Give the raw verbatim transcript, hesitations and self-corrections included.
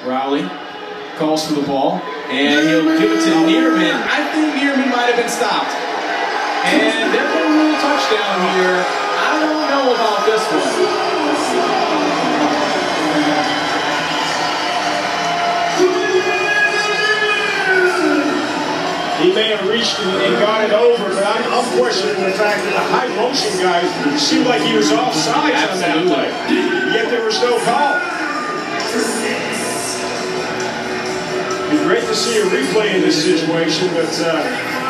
Rowley calls for the ball, and he'll give it to Nierman. I think Nierman might have been stopped. And they're going to rule a touchdown here. I don't know about this one. He may have reached and, and got it over, but I'm, I'm questioning the fact that the high motion guy seemed like he was offsides on that play. Yet there was no call. It'd be great to see a replay in this situation, but uh,